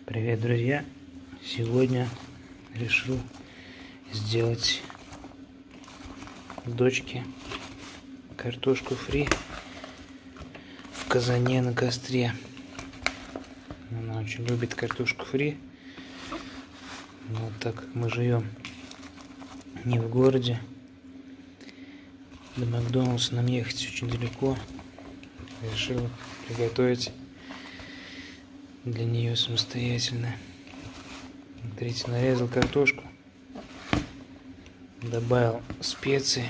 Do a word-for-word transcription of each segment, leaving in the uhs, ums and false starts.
Привет, друзья! Сегодня решил сделать дочке картошку фри в казане на костре. Она очень любит картошку фри, но так как мы живем не в городе, до Макдональдса нам ехать очень далеко, решил приготовить для нее самостоятельно. Смотрите, нарезал картошку, добавил специи,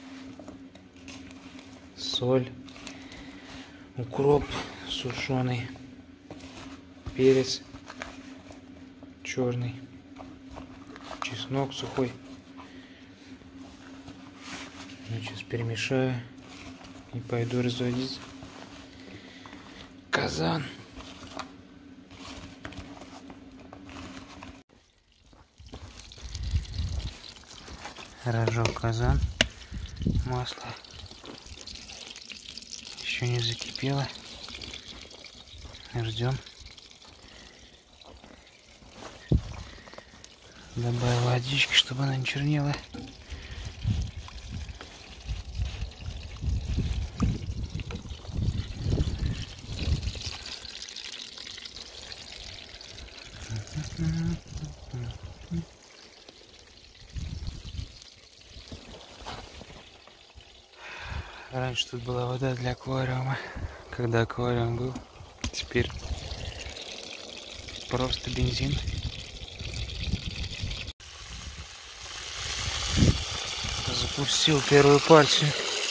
соль, укроп сушеный, перец черный, чеснок сухой. Сейчас перемешаю и пойду разводить казан. Разжег казан, масло еще не закипело, ждем. Добавил водички, чтобы она не чернела. Раньше тут была вода для аквариума, когда аквариум был. Теперь просто бензин. Запустил первую партию.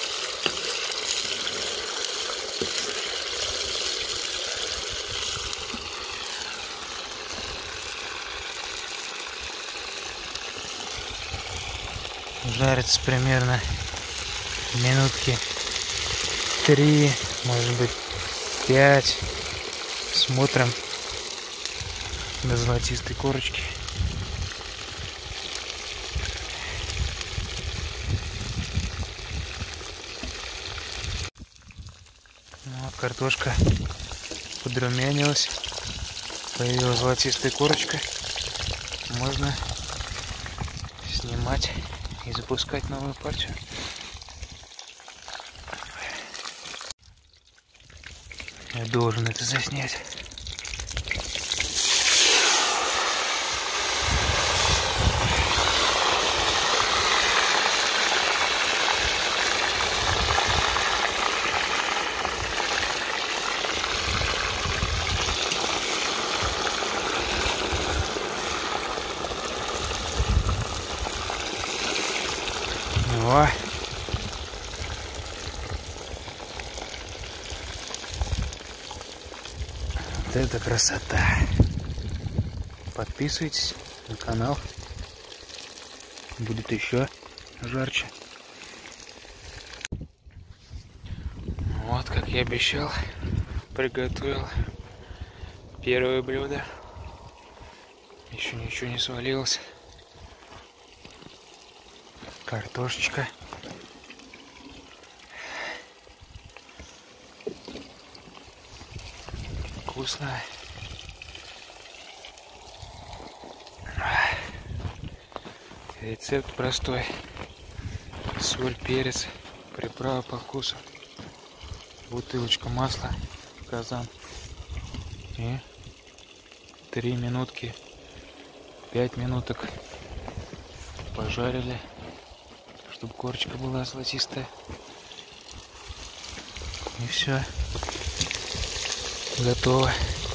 Жарится примерно минутки три, может быть пять. Смотрим до золотистой корочки. Вот картошка подрумянилась, появилась золотистая корочка. Можно снимать и запускать новую партию. Я должен это заснять. О! Вот это красота! Подписывайтесь на канал, будет еще жарче. Вот, как я обещал, приготовил первое блюдо. Еще ничего не свалилось. Картошечка. Вкусная. Рецепт простой. Соль, перец, приправа по вкусу. Бутылочка масла в казан. И три минутки, пять минуток пожарили, чтобы корочка была золотистая. И все. Готово.